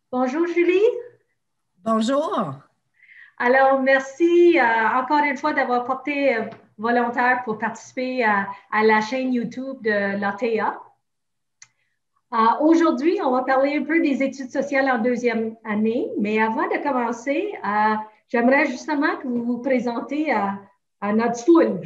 Bonjour Julie. Bonjour. Alors, merci encore une fois d'avoir porté volontaire pour participer à la chaîne YouTube de l'ATA. Aujourd'hui, on va parler un peu des études sociales en deuxième année, mais avant de commencer, j'aimerais justement que vous vous présentez à notre foule.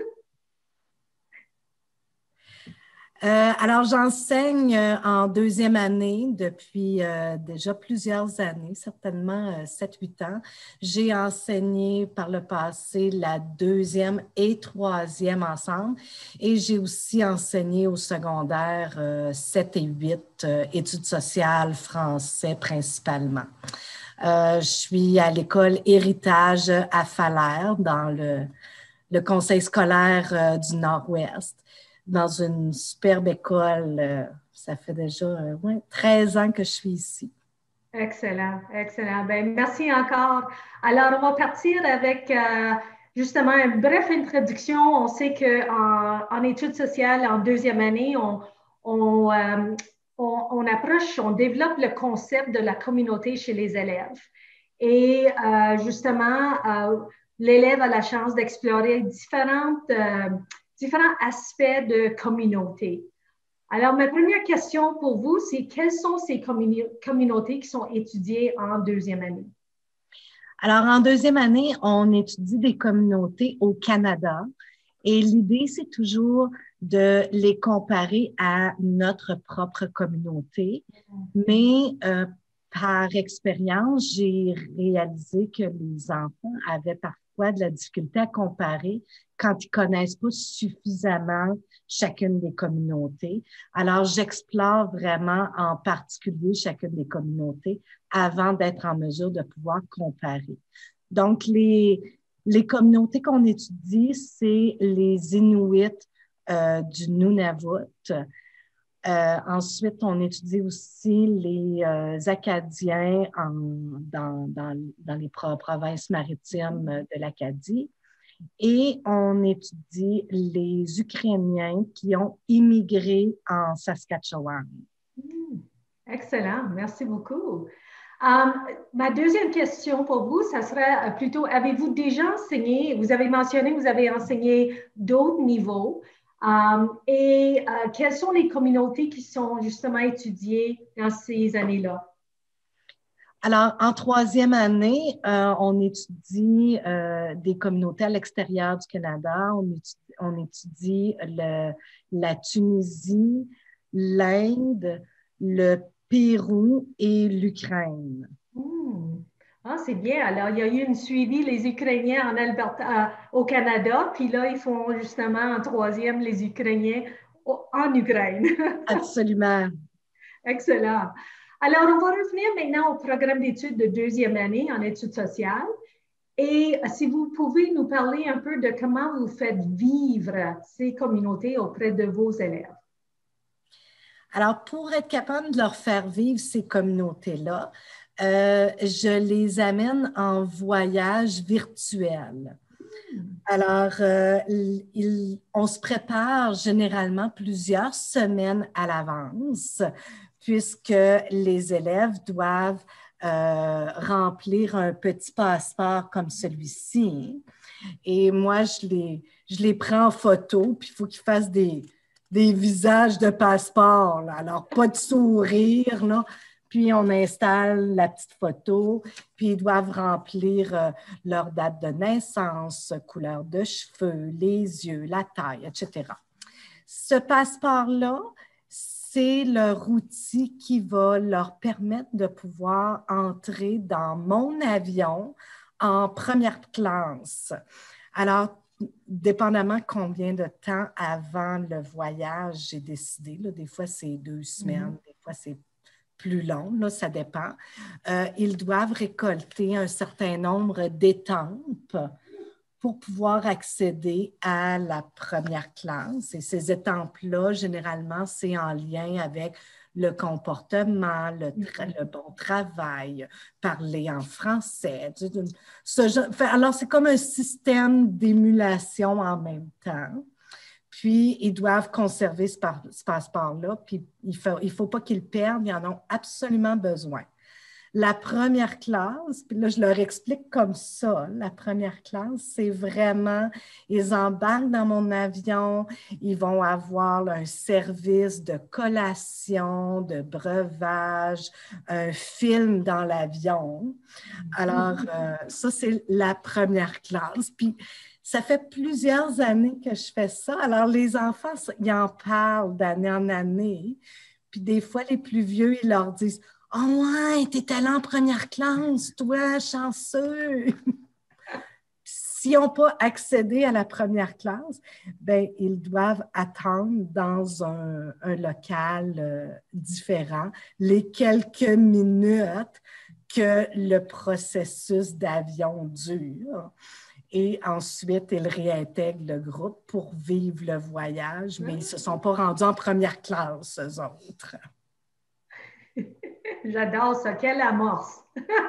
Alors, j'enseigne en deuxième année depuis déjà plusieurs années, certainement 7-8 ans. J'ai enseigné par le passé la deuxième et troisième ensemble et j'ai aussi enseigné au secondaire 7 et 8, études sociales, français principalement. Je suis à l'école Héritage à Falaise dans le conseil scolaire du Nord-Ouest dans une superbe école. Ça fait déjà 13 ans que je suis ici. Excellent, excellent. Ben, merci encore. Alors, on va partir avec justement une brève introduction. On sait qu'en études sociales, en deuxième année, on, euh, on approche, on développe le concept de la communauté chez les élèves. Et justement, l'élève a la chance d'explorer différents aspects de communauté. Alors, ma première question pour vous, c'est quelles sont ces communautés qui sont étudiées en deuxième année? Alors, en deuxième année, on étudie des communautés au Canada et l'idée, c'est toujours de les comparer à notre propre communauté. Mais par expérience, j'ai réalisé que les enfants avaient parfois de la difficulté à comparer quand ils connaissent pas suffisamment chacune des communautés. Alors, j'explore vraiment en particulier chacune des communautés avant d'être en mesure de pouvoir comparer. Donc, les communautés qu'on étudie, c'est les Inuits du Nunavut. Ensuite, on étudie aussi les Acadiens dans les provinces maritimes de l'Acadie. Et on étudie les Ukrainiens qui ont immigré en Saskatchewan. Excellent, merci beaucoup. Um, Ma deuxième question pour vous, ça serait plutôt, avez-vous déjà enseigné, vous avez mentionné, vous avez enseigné d'autres niveaux, et quelles sont les communautés qui sont justement étudiées dans ces années-là? Alors, en troisième année, on étudie des communautés à l'extérieur du Canada. On étudie la Tunisie, l'Inde, le Pérou et l'Ukraine. Hmm. Ah, c'est bien. Alors, il y a eu une suivi, les Ukrainiens en Alberta, au Canada, puis là, ils font justement en troisième les Ukrainiens en Ukraine. Absolument. Excellent. Alors, on va revenir maintenant au programme d'études de deuxième année en études sociales. Et si vous pouvez nous parler un peu de comment vous faites vivre ces communautés auprès de vos élèves. Alors, pour être capable de leur faire vivre ces communautés-là, je les amène en voyage virtuel. Alors, on se prépare généralement plusieurs semaines à l'avance, puisque les élèves doivent remplir un petit passeport comme celui-ci. Et moi, je les prends en photo, puis il faut qu'ils fassent des visages de passeport, là. Alors, pas de sourire, là. Puis, on installe la petite photo, puis ils doivent remplir leur date de naissance, couleur de cheveux, les yeux, la taille, etc. Ce passeport-là, c'est leur outil qui va leur permettre de pouvoir entrer dans mon avion en première classe. Alors, dépendamment combien de temps avant le voyage j'ai décidé, là, des fois c'est 2 semaines, des fois c'est plus long, là, ça dépend. Ils doivent récolter un certain nombre d'étampes pour pouvoir accéder à la première classe. Et ces étampes-là, généralement, c'est en lien avec le comportement, le bon travail, parler en français. Alors, c'est comme un système d'émulation en même temps. Puis, ils doivent conserver ce passeport-là. Puis, il faut pas qu'ils le perdent. Ils en ont absolument besoin. La première classe, puis là, je leur explique comme ça, la première classe, c'est vraiment, ils embarquent dans mon avion, ils vont avoir là, un service de collation, de breuvage, un film dans l'avion. Alors, ça, c'est la première classe. Puis, ça fait plusieurs années que je fais ça. Alors, les enfants, ils en parlent d'année en année. Puis, des fois, les plus vieux, ils leur disent « Oh ouais, t'es allé en première classe, toi, chanceux! » S'ils n'ont pas accédé à la première classe, ben, ils doivent attendre dans un local différent les quelques minutes que le processus d'avion dure. Et ensuite, ils réintègrent le groupe pour vivre le voyage, mais ils ne se sont pas rendus en première classe, eux autres. J'adore ça. Quelle amorce!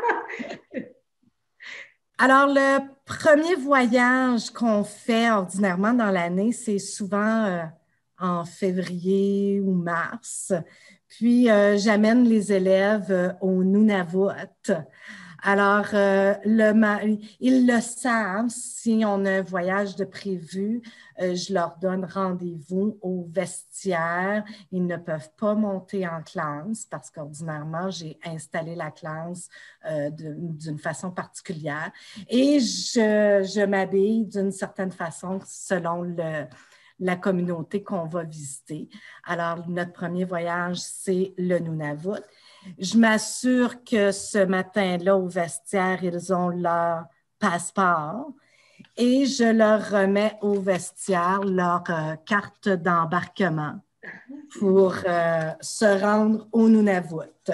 Alors, le premier voyage qu'on fait ordinairement dans l'année, c'est souvent en février ou mars. Puis, j'amène les élèves au Nunavut. Alors, ils le savent, si on a un voyage de prévu, je leur donne rendez-vous au vestiaire. Ils ne peuvent pas monter en classe parce qu'ordinairement, j'ai installé la classe d'une façon particulière et je m'habille d'une certaine façon selon la communauté qu'on va visiter. Alors, notre premier voyage, c'est le Nunavut. Je m'assure que ce matin-là, au vestiaire, ils ont leur passeport et je leur remets au vestiaire leur carte d'embarquement pour se rendre au Nunavut.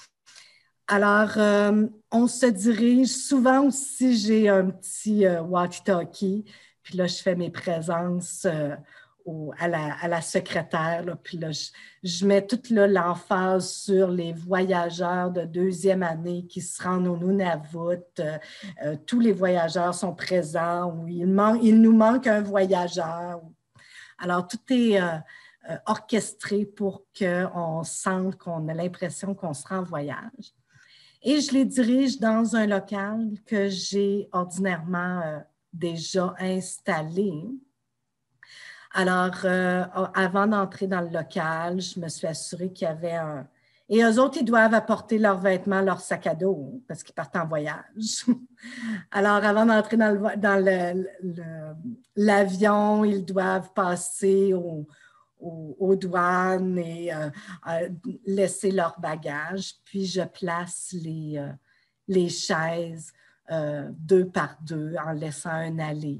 Alors, on se dirige, souvent aussi, j'ai un petit walkie-talkie, puis là, je fais mes présences à la secrétaire, là, puis là, je mets toute l'emphase sur les voyageurs de deuxième année qui se rendent au Nunavut. Tous les voyageurs sont présents, ou il nous manque un voyageur. Alors, tout est orchestré pour qu'on sente qu'on a l'impression qu'on se rend en voyage. Et je les dirige dans un local que j'ai ordinairement déjà installé. Alors, avant d'entrer dans le local, je me suis assurée qu'il y avait un... Et eux autres, ils doivent apporter leurs vêtements, leur sac à dos, parce qu'ils partent en voyage. Alors, avant d'entrer dans l'avion, ils doivent passer aux douanes et laisser leur bagage. Puis, je place les chaises deux par deux en laissant un allée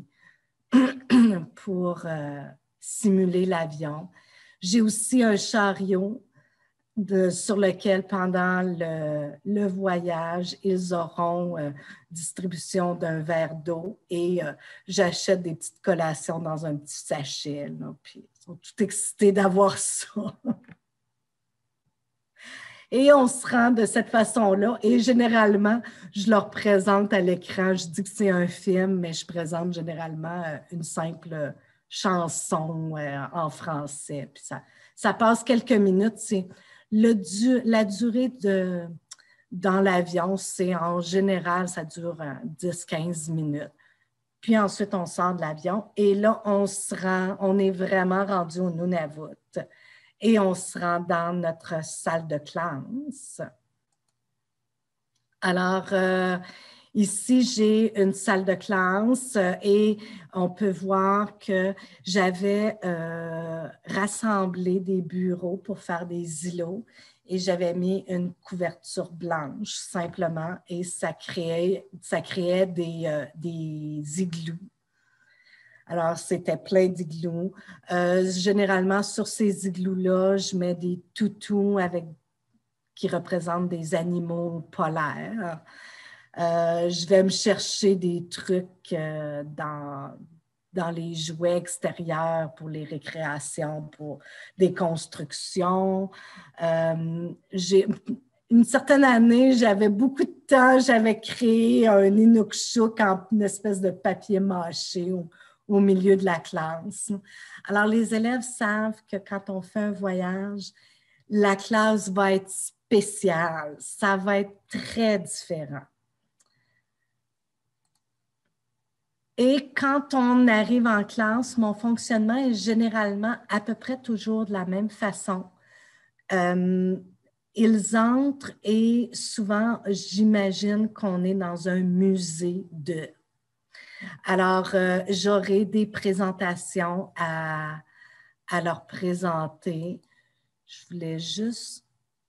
pour simuler l'avion. J'ai aussi un chariot sur lequel, pendant le voyage, ils auront distribution d'un verre d'eau et j'achète des petites collations dans un petit sachet. Là, puis ils sont tout excités d'avoir ça. Et on se rend de cette façon-là. Et généralement, je leur présente à l'écran, je dis que c'est un film, mais je présente généralement une simple chanson en français. Puis ça passe quelques minutes. La durée dans l'avion, c'est en général, ça dure 10-15 minutes. Puis ensuite, on sort de l'avion et là, on est vraiment rendu au Nunavut. Et on se rend dans notre salle de classe. Alors, ici, j'ai une salle de classe et on peut voir que j'avais rassemblé des bureaux pour faire des îlots et j'avais mis une couverture blanche simplement et ça créait des igloos. Alors, c'était plein d'iglous. Généralement, sur ces igloos-là, je mets des toutous qui représentent des animaux polaires. Je vais me chercher des trucs dans les jouets extérieurs pour les récréations, pour des constructions. Une certaine année, j'avais beaucoup de temps, j'avais créé un Inukshuk en une espèce de papier mâché au milieu de la classe. Alors, les élèves savent que quand on fait un voyage, la classe va être spéciale. Ça va être très différent. Et quand on arrive en classe, mon fonctionnement est généralement à peu près toujours de la même façon. Ils entrent et souvent, j'imagine qu'on est dans un musée de. Alors, j'aurai des présentations à leur présenter. Je voulais juste...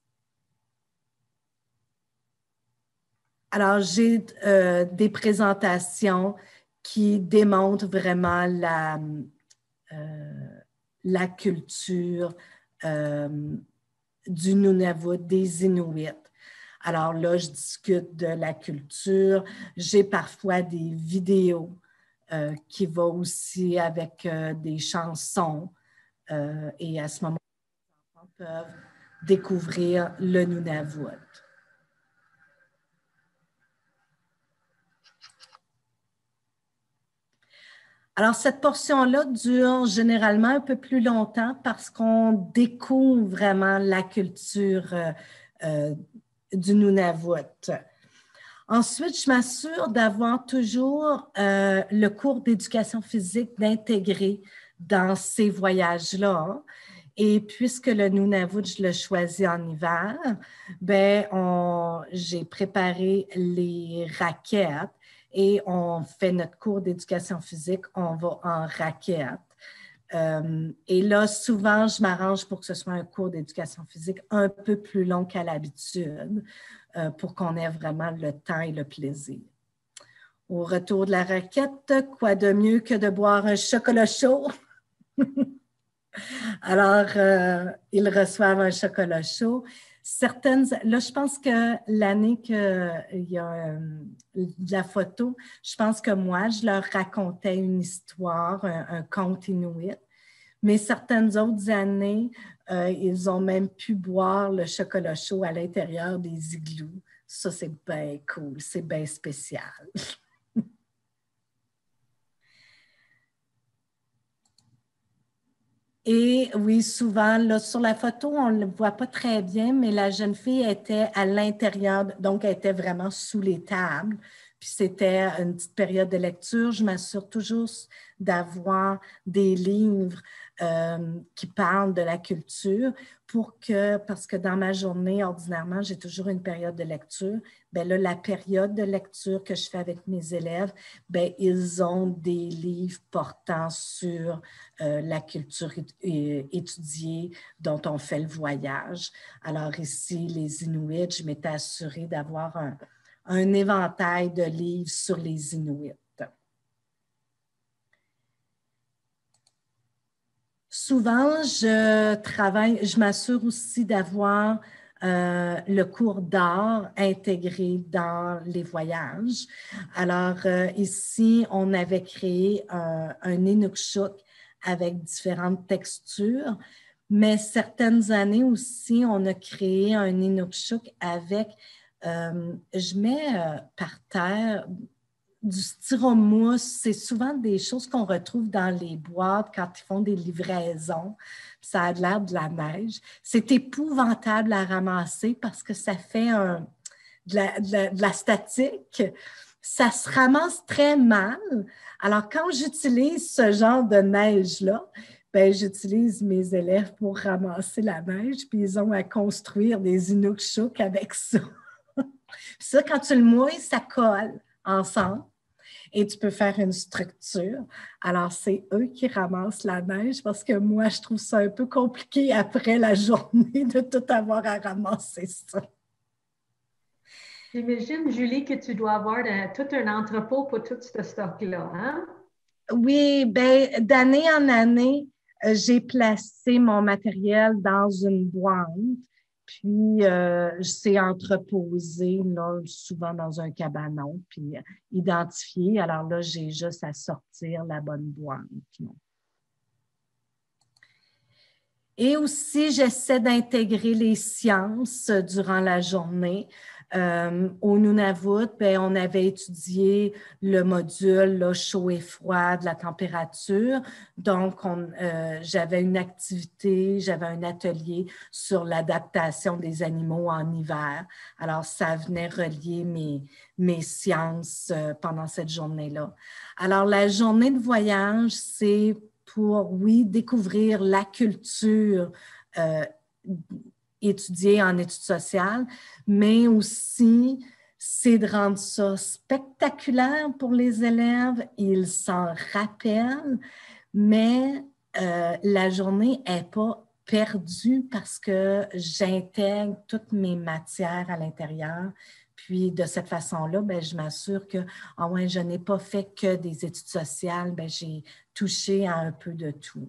Alors, j'ai des présentations qui démontrent vraiment la culture du Nunavut, des Inuits. Alors là, je discute de la culture. J'ai parfois des vidéos qui vont aussi avec des chansons. Et à ce moment-là, les enfants peuvent découvrir le Nunavut. Alors, cette portion-là dure généralement un peu plus longtemps parce qu'on découvre vraiment la culture du Nunavut. Ensuite, je m'assure d'avoir toujours le cours d'éducation physique d'intégrer dans ces voyages-là. Et puisque le Nunavut, je le choisis en hiver, j'ai préparé les raquettes et on fait notre cours d'éducation physique, on va en raquettes. Et là, souvent, je m'arrange pour que ce soit un cours d'éducation physique un peu plus long qu'à l'habitude pour qu'on ait vraiment le temps et le plaisir. Au retour de la raquette, quoi de mieux que de boire un chocolat chaud? Alors, ils reçoivent un chocolat chaud. Là, je pense que l'année qu'il y a de la photo, je pense que moi, je leur racontais une histoire, un conte inuit. Mais certaines autres années, ils ont même pu boire le chocolat chaud à l'intérieur des igloos. Ça, c'est bien cool, c'est bien spécial. Et oui, souvent, là, sur la photo, on ne le voit pas très bien, mais la jeune fille était à l'intérieur, donc elle était vraiment sous les tables. Puis c'était une petite période de lecture. Je m'assure toujours d'avoir des livres qui parlent de la culture parce que dans ma journée, ordinairement, j'ai toujours une période de lecture. Bien là, la période de lecture que je fais avec mes élèves, bien, ils ont des livres portant sur la culture étudiée dont on fait le voyage. Alors ici, les Inuits, je m'étais assurée d'avoir un éventail de livres sur les Inuits. Souvent, je m'assure aussi d'avoir le cours d'art intégré dans les voyages. Alors, ici, on avait créé un Inukshuk avec différentes textures, mais certaines années aussi, on a créé un Inukshuk avec, je mets par terre du styromousse. C'est souvent des choses qu'on retrouve dans les boîtes quand ils font des livraisons. Ça a l'air de la neige. C'est épouvantable à ramasser parce que ça fait de la statique. Ça se ramasse très mal. Alors, quand j'utilise ce genre de neige-là, j'utilise mes élèves pour ramasser la neige, puis ils ont à construire des Inukshuk avec ça. Puis ça, quand tu le mouilles, ça colle ensemble. Et tu peux faire une structure. Alors, c'est eux qui ramassent la neige parce que moi, je trouve ça un peu compliqué après la journée de tout avoir à ramasser ça. J'imagine, Julie, que tu dois avoir tout un entrepôt pour tout ce stock-là, hein? Oui, d'année en année, j'ai placé mon matériel dans une boîte. Puis, c'est entreposé, là, souvent dans un cabanon, puis identifié. Alors là, j'ai juste à sortir la bonne boîte. Et aussi, j'essaie d'intégrer les sciences durant la journée. Au Nunavut, ben, on avait étudié le module là, chaud et froid de la température. Donc, j'avais une activité, j'avais un atelier sur l'adaptation des animaux en hiver. Alors, ça venait relier mes sciences pendant cette journée-là. Alors, la journée de voyage, c'est pour, oui, découvrir la culture étudiée en études sociales, mais aussi c'est de rendre ça spectaculaire pour les élèves. Ils s'en rappellent, mais la journée n'est pas perdue parce que j'intègre toutes mes matières à l'intérieur. Puis de cette façon-là, ben, je m'assure que ouais, je n'ai pas fait que des études sociales, ben, j'ai touché à un peu de tout.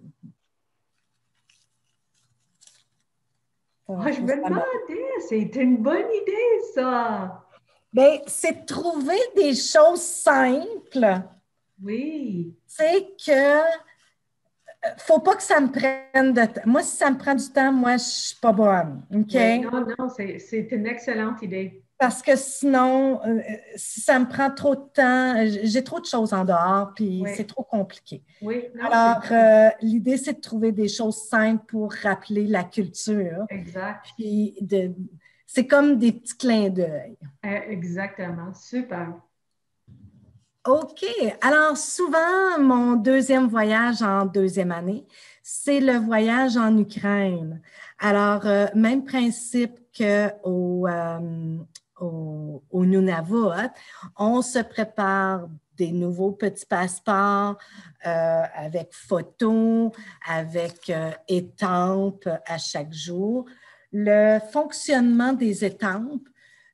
Je me demandais, c'est une bonne idée, ça. Bien, c'est de trouver des choses simples. Oui. C'est que faut pas que ça me prenne de temps. Moi, si ça me prend du temps, moi, je suis pas bonne. OK? Oui, non, c'est une excellente idée. Parce que sinon, si ça me prend trop de temps, j'ai trop de choses en dehors, puis c'est Oui, trop compliqué. oui, non, c'est Alors, l'idée, c'est de trouver des choses simples pour rappeler la culture. exact. Puis, c'est comme des petits clins d'œil. Exactement. Super. OK. Alors, souvent, mon deuxième voyage en deuxième année, c'est le voyage en Ukraine. Alors, même principe qu'au Nunavut, on se prépare des nouveaux petits passeports avec photos, avec étampes à chaque jour. Le fonctionnement des étampes,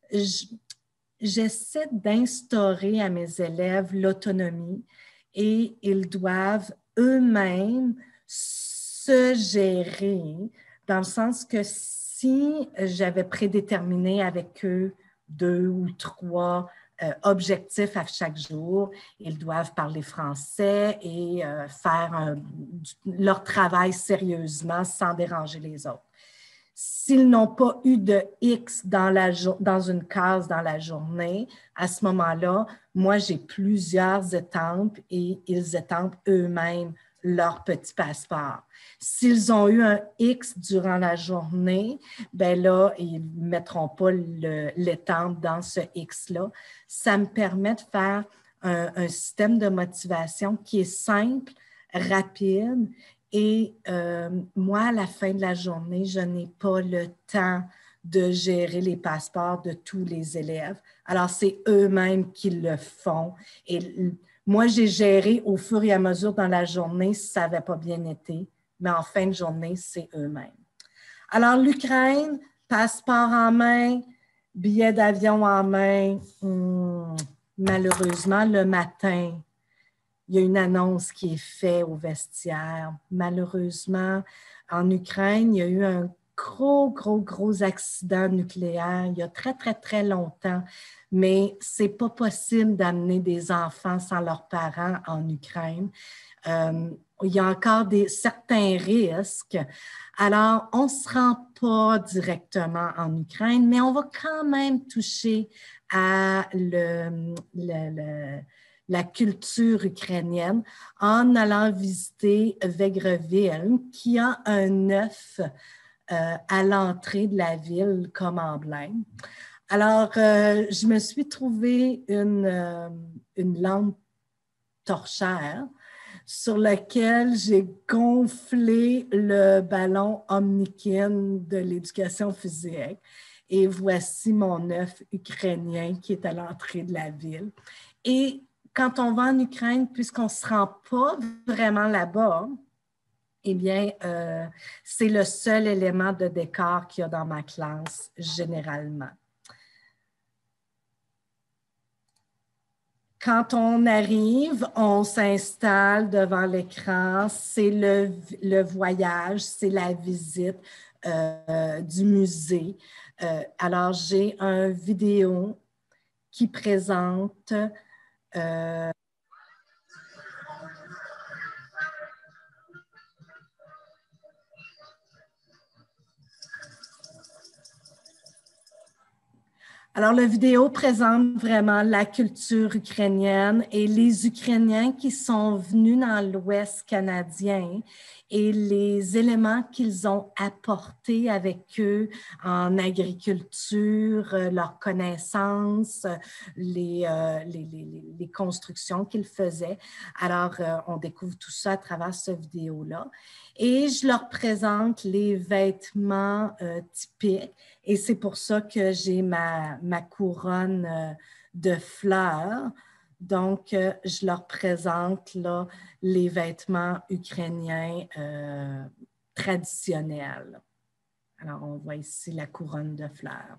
j'essaie d'instaurer à mes élèves l'autonomie et ils doivent eux-mêmes se gérer dans le sens que si j'avais prédéterminé avec eux 2 ou 3 objectifs à chaque jour, ils doivent parler français et faire leur travail sérieusement sans déranger les autres. S'ils n'ont pas eu de X dans une case dans la journée, à ce moment-là, moi, j'ai plusieurs étampes et ils étampent eux-mêmes leur petit passeport. S'ils ont eu un X durant la journée, ben là, ils ne mettront pas l'étampe dans ce X-là. Ça me permet de faire un système de motivation qui est simple, rapide et moi, à la fin de la journée, je n'ai pas le temps de gérer les passeports de tous les élèves. Alors, c'est eux-mêmes qui le font. Et moi, j'ai géré au fur et à mesure dans la journée si ça n'avait pas bien été, mais en fin de journée, c'est eux-mêmes. Alors, l'Ukraine, passeport en main, billet d'avion en main, malheureusement, le matin, il y a une annonce qui est faite au vestiaire. Malheureusement, en Ukraine, il y a eu un gros accident nucléaire il y a très, très, très longtemps. Mais ce n'est pas possible d'amener des enfants sans leurs parents en Ukraine. Il y a encore certains risques. Alors, on ne se rend pas directement en Ukraine, mais on va quand même toucher à la culture ukrainienne en allant visiter Vegreville, qui a un œuf à l'entrée de la ville comme emblème. Alors, je me suis trouvé une lampe torchère sur laquelle j'ai gonflé le ballon Omnikin de l'éducation physique. Et voici mon œuf ukrainien qui est à l'entrée de la ville. Et quand on va en Ukraine, puisqu'on ne se rend pas vraiment là-bas, eh bien, c'est le seul élément de décor qu'il y a dans ma classe, généralement. Quand on arrive, on s'installe devant l'écran, c'est le voyage, c'est la visite du musée. Alors, j'ai un vidéo qui présente Alors, la vidéo présente vraiment la culture ukrainienne et les Ukrainiens qui sont venus dans l'Ouest canadien et les éléments qu'ils ont apportés avec eux en agriculture, leurs connaissances, les constructions qu'ils faisaient. Alors, on découvre tout ça à travers cette vidéo-là. Et je leur présente les vêtements typiques. Et c'est pour ça que j'ai ma couronne de fleurs. Donc, je leur présente là, les vêtements ukrainiens traditionnels. Alors, on voit ici la couronne de fleurs.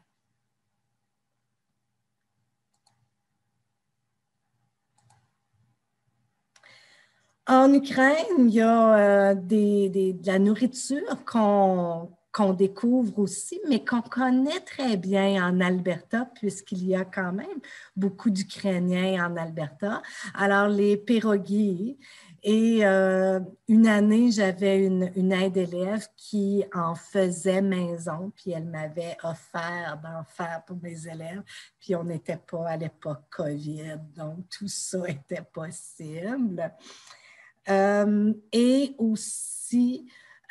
En Ukraine, il y a de la nourriture qu'on découvre aussi, mais qu'on connaît très bien en Alberta, puisqu'il y a quand même beaucoup d'Ukrainiens en Alberta. Alors, les pierogies. Et une année, j'avais une aide-élève qui en faisait maison, puis elle m'avait offert d'en faire pour mes élèves. Puis on n'était pas à l'époque COVID, donc tout ça était possible. Et aussi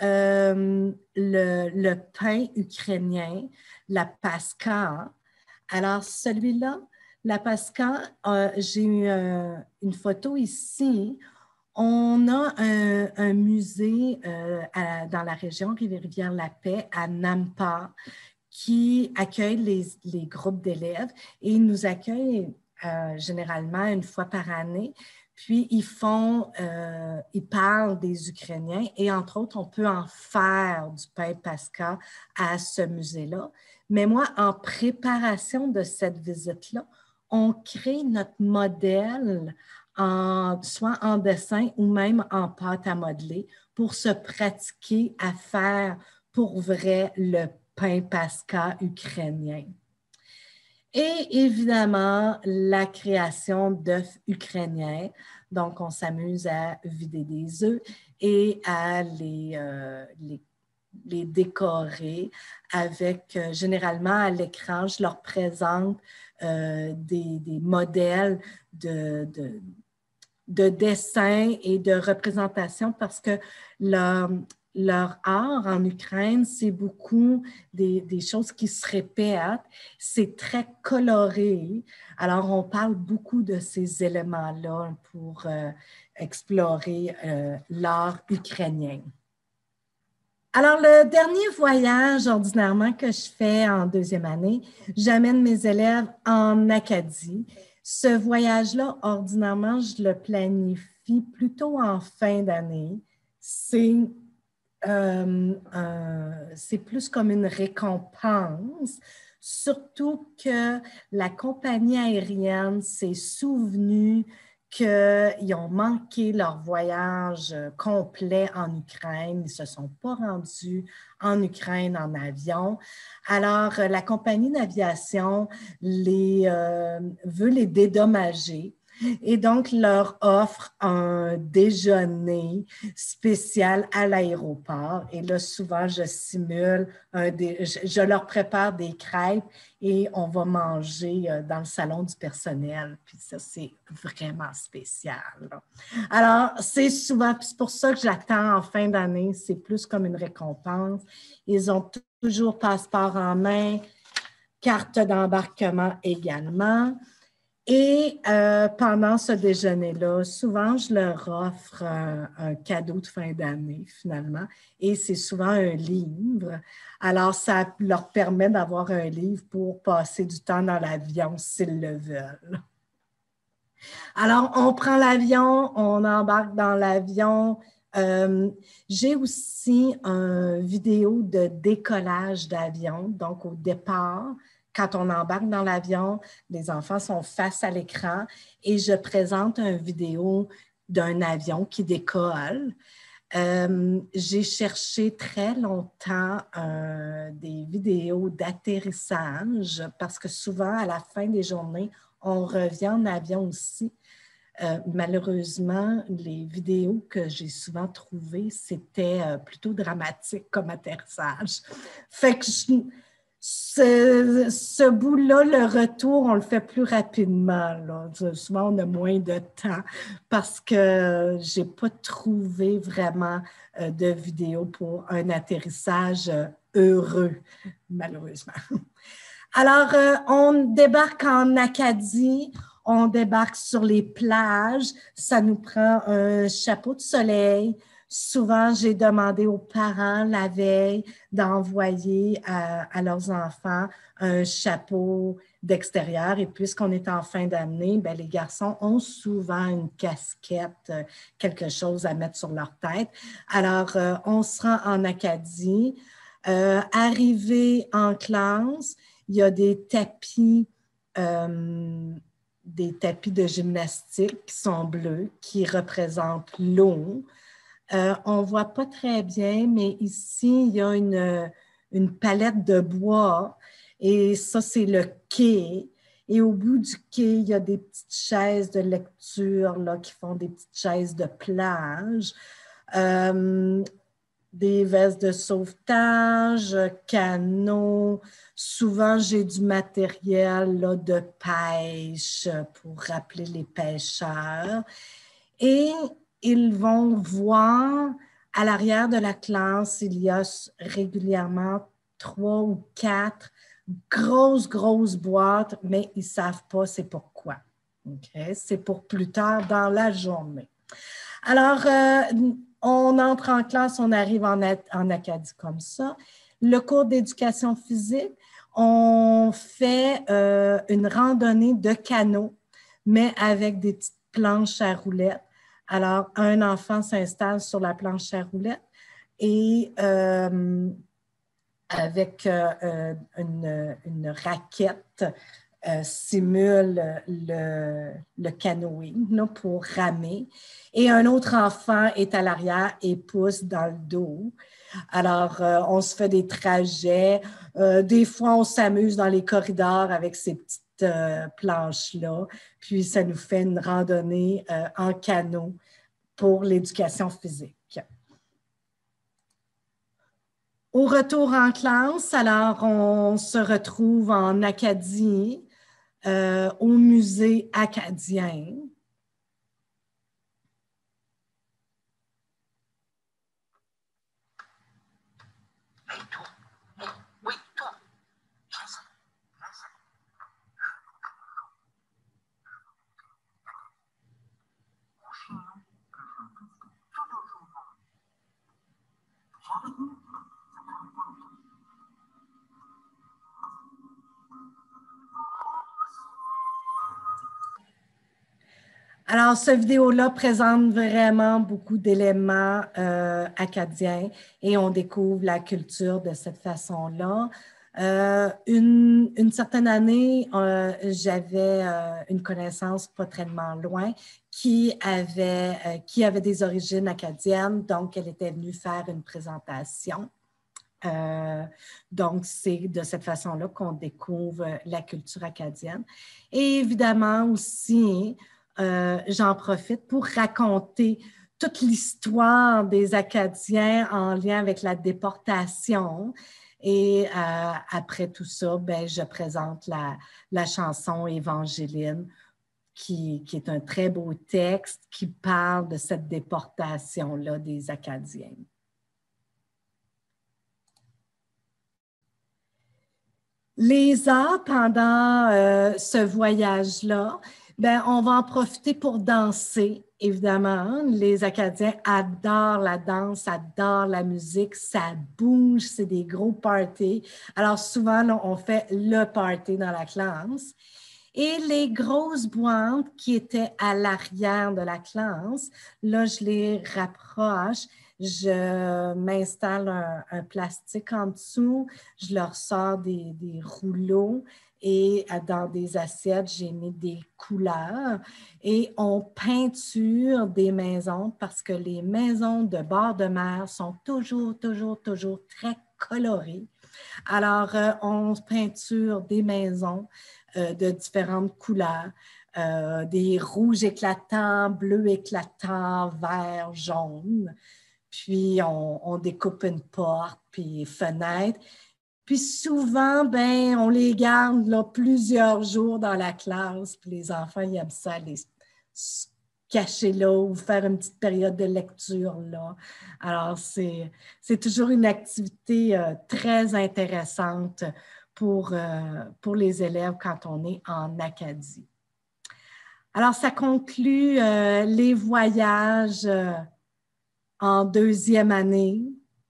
le pain ukrainien, la paska. Alors, celui-là, la paska, j'ai eu une photo ici. On a un musée dans la région Rivière-la-Paix, à Nampa, qui accueille les groupes d'élèves et ils nous accueillent généralement une fois par année. Puis, ils parlent des Ukrainiens et entre autres, on peut en faire du pain pasca à ce musée-là. Mais moi, en préparation de cette visite-là, on crée notre modèle soit en dessin ou même en pâte à modeler pour se pratiquer à faire pour vrai le pain pasca ukrainien. Et évidemment, la création d'œufs ukrainiens. Donc, on s'amuse à vider des œufs et à les décorer avec, généralement à l'écran, je leur présente des modèles de dessin et de représentation parce que leur art en Ukraine, c'est beaucoup des choses qui se répètent. C'est très coloré. Alors, on parle beaucoup de ces éléments-là pour explorer l'art ukrainien. Alors, le dernier voyage, ordinairement, que je fais en deuxième année, j'amène mes élèves en Acadie. Ce voyage-là, ordinairement, je le planifie plutôt en fin d'année. C'est plus comme une récompense, surtout que la compagnie aérienne s'est souvenue qu'ils ont manqué leur voyage complet en Ukraine. Ils ne se sont pas rendus en Ukraine en avion. Alors, la compagnie d'aviation veut les dédommager et donc leur offre un déjeuner spécial à l'aéroport. Et là, souvent, je simule, je leur prépare des crêpes et on va manger dans le salon du personnel. Puis ça, c'est vraiment spécial. Alors, c'est souvent, c'est pour ça que j'attends en fin d'année, c'est plus comme une récompense. Ils ont toujours passeport en main, carte d'embarquement également. Et pendant ce déjeuner-là, souvent, je leur offre un cadeau de fin d'année, finalement, et c'est souvent un livre. Alors, ça leur permet d'avoir un livre pour passer du temps dans l'avion s'ils le veulent. Alors, on prend l'avion, on embarque dans l'avion. J'ai aussi une vidéo de décollage d'avion, donc au départ, quand on embarque dans l'avion, les enfants sont face à l'écran et je présente une vidéo d'un avion qui décolle. J'ai cherché très longtemps des vidéos d'atterrissage parce que souvent, à la fin des journées, on revient en avion aussi. Malheureusement, les vidéos que j'ai souvent trouvées, c'était plutôt dramatique comme atterrissage. Fait que ce bout-là, le retour, on le fait plus rapidement, là. Souvent, on a moins de temps parce que je n'ai pas trouvé vraiment de vidéo pour un atterrissage heureux, malheureusement. Alors, on débarque en Acadie, on débarque sur les plages, ça nous prend un chapeau de soleil. Souvent, j'ai demandé aux parents la veille d'envoyer à leurs enfants un chapeau d'extérieur. Et puisqu'on est en fin d'année, ben, les garçons ont souvent une casquette, quelque chose à mettre sur leur tête. Alors, on se rend en Acadie. Arrivé en classe, il y a des tapis de gymnastique qui sont bleus, qui représentent l'eau. On ne voit pas très bien, mais ici, il y a une palette de bois et ça, c'est le quai. Et au bout du quai, il y a des petites chaises de lecture là, qui font des petites chaises de plage. Des vestes de sauvetage, canots. Souvent, j'ai du matériel là, de pêche pour rappeler les pêcheurs. Et ils vont voir à l'arrière de la classe, il y a régulièrement 3 ou 4 grosses boîtes, mais ils ne savent pas c'est pourquoi. Okay? C'est pour plus tard dans la journée. Alors, on entre en classe, on arrive en Acadie comme ça. Le cours d'éducation physique, on fait une randonnée de canot, mais avec des petites planches à roulettes. Alors, un enfant s'installe sur la planche à roulettes et avec une raquette simule le canoëing là, pour ramer. Et un autre enfant est à l'arrière et pousse dans le dos. Alors, on se fait des trajets. Des fois, on s'amuse dans les corridors avec ces petites planches-là. Puis, ça nous fait une randonnée en canot pour l'éducation physique. Au retour en classe, alors, on se retrouve en Acadie, au musée acadien. Alors, cette vidéo-là présente vraiment beaucoup d'éléments acadiens et on découvre la culture de cette façon-là. Une certaine année, j'avais une connaissance pas tellement loin qui avait des origines acadiennes, donc elle était venue faire une présentation. Donc, c'est de cette façon-là qu'on découvre la culture acadienne. Et évidemment aussi, j'en profite pour raconter toute l'histoire des Acadiens en lien avec la déportation. Et après tout ça, ben, je présente la chanson Évangéline, qui est un très beau texte qui parle de cette déportation-là des Acadiens. Les arts, pendant ce voyage-là, ben, on va en profiter pour danser, évidemment. Les Acadiens adorent la danse, adorent la musique, ça bouge, c'est des gros parties. Alors souvent, là, on fait le party dans la classe. Et les grosses boîtes qui étaient à l'arrière de la classe, là, je les rapproche. Je m'installe un plastique en dessous, je leur sors des rouleaux et dans des assiettes, j'ai mis des couleurs et on peinture des maisons parce que les maisons de bord de mer sont toujours très colorées. Alors, on peinture des maisons de différentes couleurs. Des rouges éclatants, bleus éclatants, verts, jaunes. Puis, on découpe une porte, puis fenêtre. Puis souvent, ben, on les garde là, plusieurs jours dans la classe, puis les enfants, ils aiment ça, se cacher là ou faire une petite période de lecture là. Alors, c'est toujours une activité très intéressante pour les élèves quand on est en Acadie. Alors, ça conclut les voyages en deuxième année.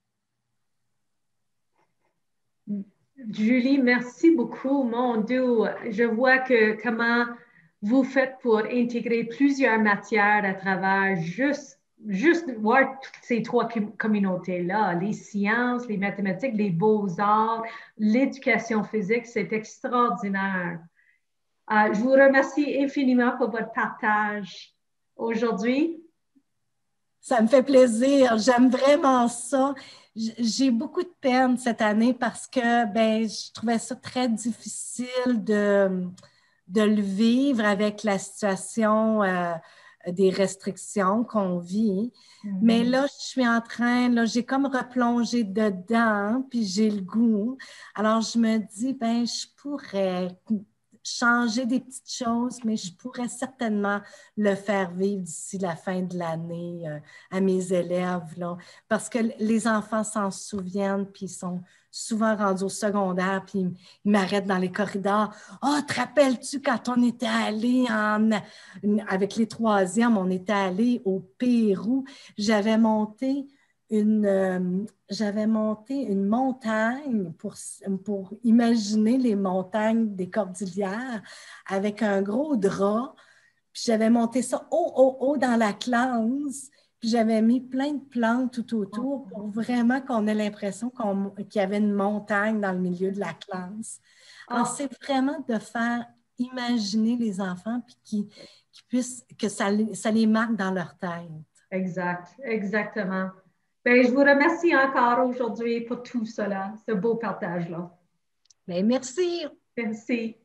Julie, merci beaucoup. Mon Dieu, je vois que comment vous faites pour intégrer plusieurs matières à travers juste voir toutes ces trois communautés-là, les sciences, les mathématiques, les beaux-arts, l'éducation physique, c'est extraordinaire. Je vous remercie infiniment pour votre partage aujourd'hui. Ça me fait plaisir. J'aime vraiment ça. J'ai beaucoup de peine cette année parce que ben, je trouvais ça très difficile de le vivre avec la situation des restrictions qu'on vit. Mais là, je suis en train, là, j'ai comme replongé dedans, puis j'ai le goût. Alors, je me dis, ben, je pourrais changer des petites choses, mais je pourrais certainement le faire vivre d'ici la fin de l'année à mes élèves, là, parce que les enfants s'en souviennent, puis ils sont souvent rendus au secondaire, puis ils m'arrêtent dans les corridors. « Ah, te rappelles-tu quand on était allé avec les troisièmes, on était allé au Pérou, j'avais monté une montagne pour imaginer les montagnes des Cordillères avec un gros drap. Puis j'avais monté ça haut dans la classe. Puis j'avais mis plein de plantes tout autour pour vraiment qu'on ait l'impression qu'il y avait une montagne dans le milieu de la classe. Alors, c'est vraiment de faire imaginer les enfants puis qu'ils puissent, que ça les marque dans leur tête. Exact, exactement. Ben, je vous remercie encore aujourd'hui pour tout cela, ce beau partage-là. Bien, merci. Merci.